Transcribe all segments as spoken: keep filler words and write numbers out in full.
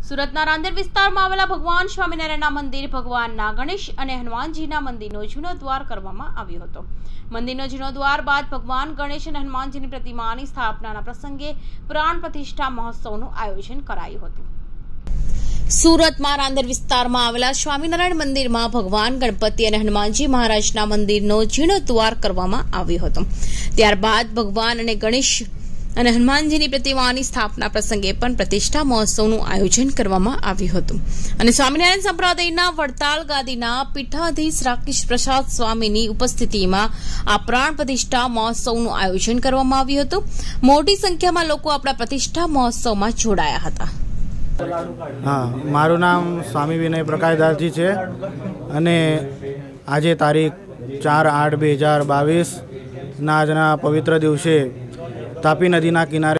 સુરતના રાંદેર વિસ્તારમાં આવેલા ભગવાન સ્વામિનારાયણના મંદિર ભગવાનના ગણેશ અને હનુમાનજીના મંદિરનો જૂનો દ્વાર કરવામાં આવ્યો હતો। મંદિરનો જૂનો દ્વાર બાદ ભગવાન ગણેશ અને હનુમાનજીની પ્રતિમાની સ્થાપનાના પ્રસંગે પ્રાણ પ્રતિષ્ઠા મહોત્સવનું આયોજન કરાયું હતું। સુરતમાં રાંદેર વિસ્તારમાં આવેલા સ્વામિનારાયણ મંદિરમાં ભગવાન ગણપતિ અને હનુમાનજી મહારાજના મંદિરનો જીર્ણોદ્ધાર કરવામાં આવ્યો હતો। ત્યારબાદ ભગવાન અને ગણેશ અને હનુમાનજીની પ્રતિમાની સ્થાપના પ્રસંગે પણ પ્રતિષ્ઠા મહોત્સવનું આયોજન કરવામાં આવ્યું હતું અને સ્વામિનારાયણ સંપ્રદાયના વડતાલ ગાદીના પીઠાધીશ રાકેશ પ્રસાદ સ્વામીની ઉપસ્થિતિમાં આ પ્રાણ પ્રતિષ્ઠા મહોત્સવનું આયોજન કરવામાં આવ્યું હતું। મોટી સંખ્યામાં લોકો આપણા પ્રતિષ્ઠા મહોત્સવમાં જોડાયા હતા। हाँ, मारू नाम स्वामी विनय प्रकाशदासजी है अने आज तारीख चार आठ बे हज़ार बावीस ना आजना पवित्र दिवसे तापी नदीना किनारे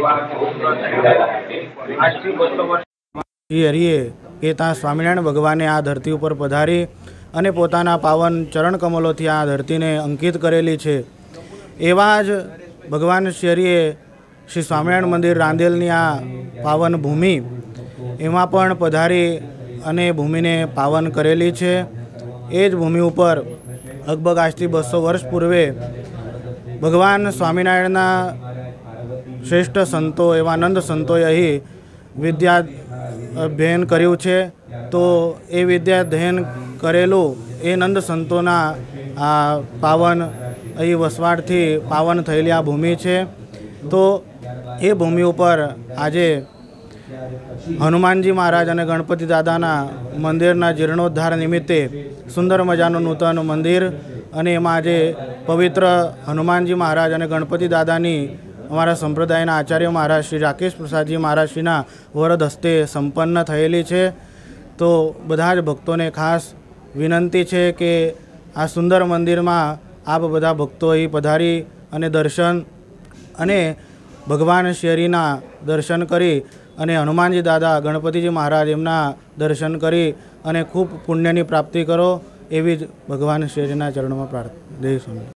हरिए के त्या स्वामिनारायण भगवाने आ धरती पर पधारी अने पोताना पावन चरण कमलोथी आ धरती ने अंकित करेली छे। एवा ज भगवान श्री हरिए श्री स्वामिनारायण मंदिर रांदेलनी आ पावन भूमि एमां पण पधारी अने भूमि ने पावन करेली छे। ए ज भूमि पर लगभग आजथी बसो वर्ष पूर्वे भगवान स्वामिनारायणना श्रेष्ठ संतो एवा नंद संतोए अहीं विद्या अध्ययन कर्युं छे। तो ए विद्या अध्ययन करेलुं ए नंद संतोना आ पावन अहीं वसवाटथी पावन थयेली आ भूमि छे। तो ए भूमि पर आजे हनुमानजी महाराज और गणपति दादाना मंदिरना जीर्णोद्धार निमित्ते सुंदर मजानु नूतन मंदिर अने एमां आजे पवित्र हनुमानजी महाराज और गणपति दादानी अमारा संप्रदायना आचार्य महाराज श्री राकेश प्रसादजी महाराज श्रीना वरद हस्ते संपन्न थयेली छे। तो बधा ज भक्तों ने खास विनंती है कि आ सुंदर मंदिर में आप बधा भक्तों अहीं पधारी अने दर्शन अने भगवान श्रीना दर्शन करी अने हनुमानजी दादा गणपतिजी महाराज एमना दर्शन करी अने खूब पुण्यनी प्राप्ति करो एवी भगवान श्रीना चरणों में प्रार्थना।